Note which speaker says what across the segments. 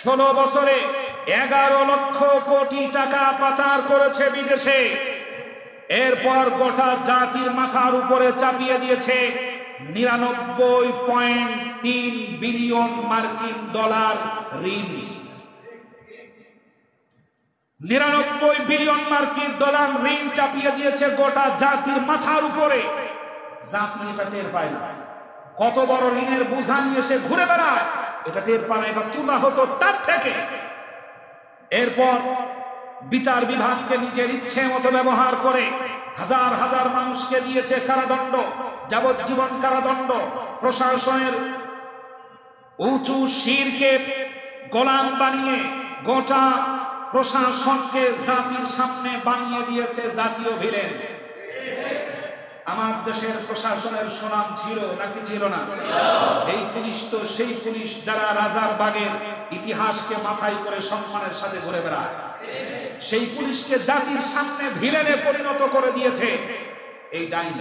Speaker 1: 16 বছরে 11 লক্ষ কোটি টাকা পাচার করেছে বিদেশে। এরপর গোটা জাতির মাথার উপরে চাপিয়ে দিয়েছে 99.3 বিলিয়ন মার্কিন ডলার ঋণ। 99 বিলিয়ন মার্কিন ডলার ঋণ চাপিয়ে দিয়েছে গোটা জাতির মাথার উপরে। জাতি এটা টের পায় না। কত বড় ঋণের বোঝা নিয়ে সে ঘুরে বেড়ায়, এটা টের পায় না। এবার তুলা হতো তার থেকে। এরপর বিচার বিভাগকে নিজের ইচ্ছে মতো ব্যবহার করে হাজার হাজার মানুষকে দিয়েছে কারাদণ্ড, যাবজ্জীবন কারাদণ্ড। প্রশাসনের উঁচু শিরকে গোলাম বানিয়ে গোটা প্রশাসনকে জাতির সামনে বানিয়ে দিয়েছে জাতীয় ভিলেন। আমার দেশের প্রশাসনের সুনাম ছিল নাকি ছিল না? এই পুলিশ তো সেই পুলিশ যারা রাজার বাগের ইতিহাসকে মাথায় করে সম্মানের সাথে ঘুরে বেড়ায়। সেই পুলিশকে জাতির সামনে ভিলেনে পরিণত করে দিয়েছে এই ডাইনি।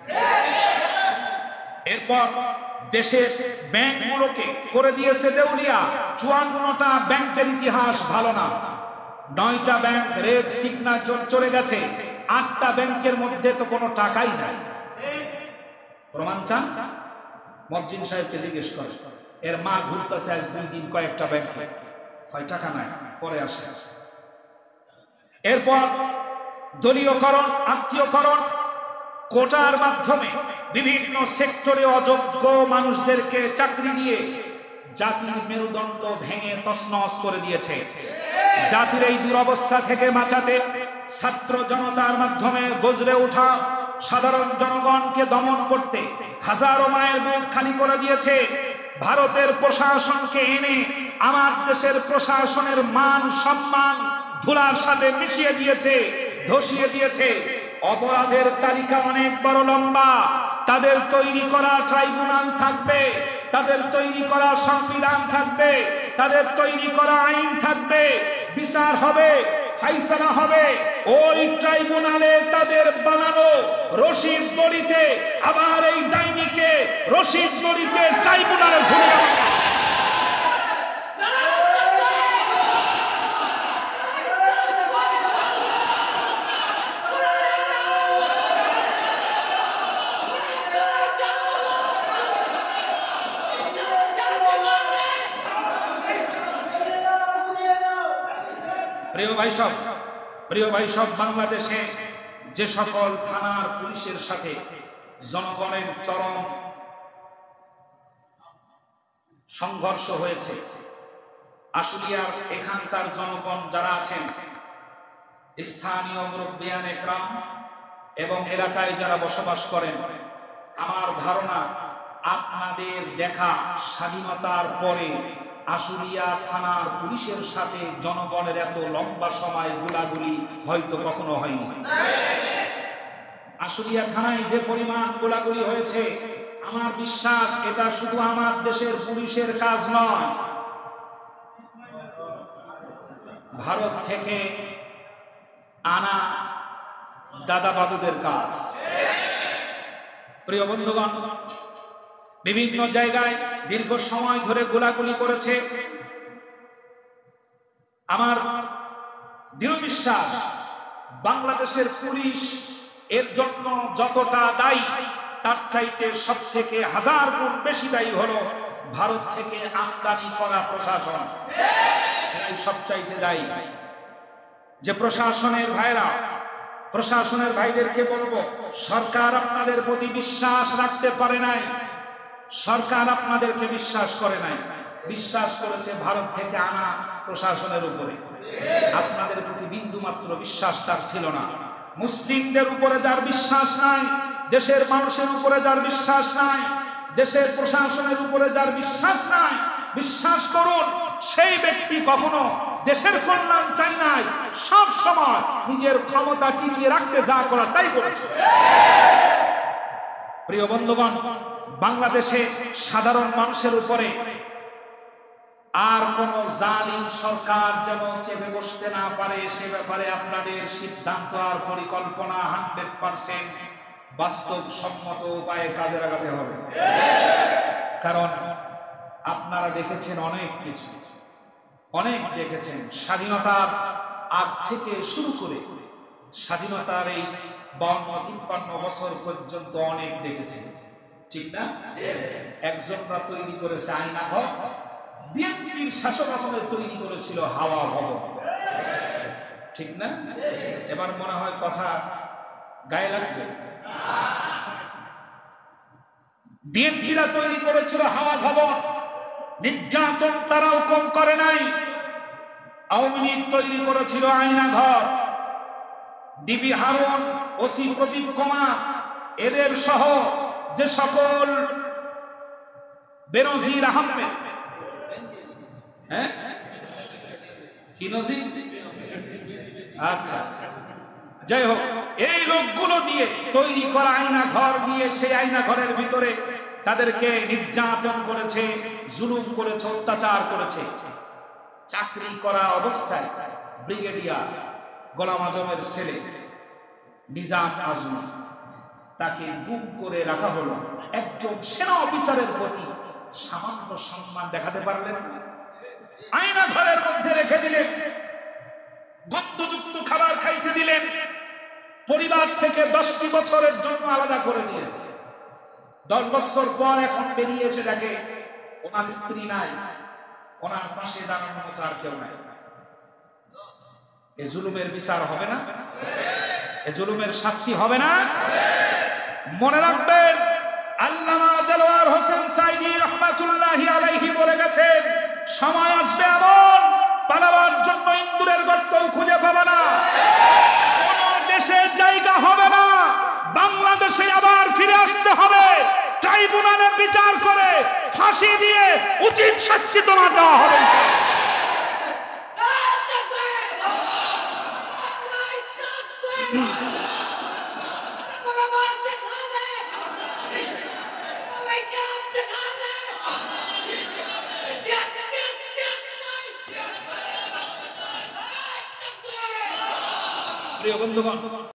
Speaker 1: এরপর দেশের ব্যাংকগুলোকে করে দিয়েছে দেউলিয়া। 54টা ব্যাংকের ইতিহাস ভালো না। 9টা ব্যাংক রেড সিগনেচার চলে গেছে। 8টা ব্যাংকের মধ্যে তো কোনো টাকাই নাই। প্রমাণ চান? মজ্জিন সাহেবকে জিজ্ঞেস করে। এর মা ঘুরতেছে আজ 2 দিন কয়েকটা ব্যাংকে, হয় টাকা নাই, পরে আসে। এরপর দলীয়করণ, আত্মীয়করণ, কোটার মাধ্যমে বিভিন্ন সেক্টরে অযোগ্য মানুষদেরকে চাকরি দিয়ে জাতির মেরুদণ্ড ভেঙে তছনছ করে দিয়েছে। জাতির এই দুরবস্থা থেকে বাঁচাতে ছাত্র জনতার মাধ্যমে গজরে ওঠা সাধারণ জনগণকে দমন করতে হাজারো মায়ের বুক খালি করে দিয়েছে। ভারতের প্রশাসনকে এনে আমার দেশের প্রশাসনের মান সম্মান ধুলার সাথে মিশিয়ে দিয়েছে, ধসিয়ে দিয়েছে। অপরাধের তালিকা অনেক বড় লম্বা। তাদের তৈরি করা ট্রাইব্যুনাল থাকবে, তাদের তৈরি করা সংবিধান থাকবে, তাদের তৈরি করা আইন থাকবে, বিচার হবে, ফাইসালা হবে। ওই ট্রাইব্যুনালে তাদের বানানো রশিদ দড়িতে আবার এই ডাইনিকে রশিদ দড়িতে ট্রাইব্যুনালে ঝুলিয়ে প্রিয় ভাই সব বাংলাদেশে যে সকল থানার পুলিশের সাথে জনগণের চরম সংঘর্ষ হয়েছে, আশুলিয়ার এখানকার জনগণ যারা আছেন, স্থানীয় মুরব্বিয়ান একরাম এবং এলাকায় যারা বসবাস করেন, আমার ধারণা আপনাদের দেখা স্বাধীনতার পরে আশুলিয়া থানার পুলিশের সাথে জনগণের এত লম্বা সময় গোলাগুলি হয়তো কখনো হয়নি। আশুলিয়া থানায় যে পরিমাণ গোলাগুলি হয়েছে, আমার বিশ্বাস এটা শুধু আমার দেশের পুলিশের কাজ নয়, ভারত থেকে আনা দাদা বাবুদের কাজ। প্রিয় বন্ধুগণ, বিভিন্ন জায়গায় দীর্ঘ সময় ধরে গোলাগুলি করেছে। আমার দৃঢ় বিশ্বাস বাংলাদেশের পুলিশ এর জন্য যতটা দায়ী, তার চাইতে সব থেকে 1000 গুণ বেশি দায়ী হলো ভারত থেকে আমদানি করা প্রশাসন। এরাই সব চাইতে দায়ী। যে প্রশাসনের ভাইরা, প্রশাসনের ভাইদেরকে বলবো, সরকার আপনাদের প্রতি বিশ্বাস রাখতে পারে নাই, সরকার আপনাদেরকে বিশ্বাস করে নাই, বিশ্বাস করেছে ভারত থেকে আনা প্রশাসনের উপরে। আপনাদের প্রতি বিন্দু মাত্র বিশ্বাস তার ছিল না। মুসলিমদের উপরে যার বিশ্বাস নাই, দেশের মানুষের উপরে যার বিশ্বাস নাই, দেশের প্রশাসনের উপরে যার বিশ্বাস নাই, বিশ্বাস করুন সেই ব্যক্তি কখনো দেশের কল্যাণ চাই নাই, সব সময় নিজের ক্ষমতা টিকিয়ে রাখতে যা করা তাই করেছে। প্রিয় বন্ধুগণ, বাংলাদেশে সাধারণ মানুষের উপরে আর কোন জালিম সরকার যেন চেপে বসতে না পারে, সে ব্যাপারে আপনাদের সিদ্ধান্ত আর পরিকল্পনা 100% বাস্তবসম্মত উপায়ে কাজে লাগাতে হবে। কারণ আপনারা দেখেছেন অনেক কিছু, অনেক দেখেছেন, স্বাধীনতার আগ থেকে শুরু করে স্বাধীনতার এই 52-53 বছর পর্যন্ত অনেক দেখেছেন, ঠিক না? একজনরা তৈরি করেছে আয়না ঘর, বিএনপির শাসক আমলে তৈরি করেছিল হাওয়া ভবন, ঠিক না? এবার মনে হয় কথা গায়ে লাগবে। বিএনপিরা তৈরি করেছিল হাওয়া ভবন, নির্যাতন তারাও কম করে নাই। আওয়ামী লীগ তৈরি করেছিল আয়না ঘর, ডিবি হারুন, ওসি প্রদীপ কুমার, এদের সহ যে সকল বেনজির আহমেদ, হ্যাঁ কি নজির, আচ্ছা যাই হোক, এই লোকগুলো দিয়ে তৈরি করা আয়না ঘর দিয়ে সেই আয়না ঘরের ভিতরে তাদেরকে নির্যাতন করেছে, জুলুম করেছে, অত্যাচার করেছে। চাকরি করা অবস্থায় ব্রিগেডিয়ার গোলাম আজমের ছেলে নিজাম আজমি, তাকে গুম করে রাখা হলো। একজন সেনা অফিসারের প্রতি সামান্য সম্মান দেখাতে পারলেন না, আয়না ঘরের মধ্যে রেখে দিলেন, গন্ধযুক্ত খাবার খাইতে দিলেন, পরিবার থেকে 10টি বছরের জন্য আলাদা করে দিলেন। 10 বছর পর এখন বেরিয়ে এসে দেখে ওনার স্ত্রী নাই, ওনার পাশে দাঁড়ানোর মতো আর কেউ নাই। এ জুলুমের বিচার হবে না? এ জুলুমের শাস্তি হবে না? মনে রাখবেন, আল্লামা দেলোয়ার হোসেন সাইদি রহমাতুল্লাহি আলাইহি বলে গেছেন, সময় আসবে এমন পালাবার জন্য ইন্দুরের গর্তও খুঁজে পাবে না, কোন দেশের জায়গা হবে না, বাংলাদেশে আবার ফিরে আসতে হবে, ট্রাইব্যুনালে বিচার করে ফাঁসি দিয়ে উচিত শাস্তি তোমার দেওয়া হবে। প্রিয় বন্ধুগণ,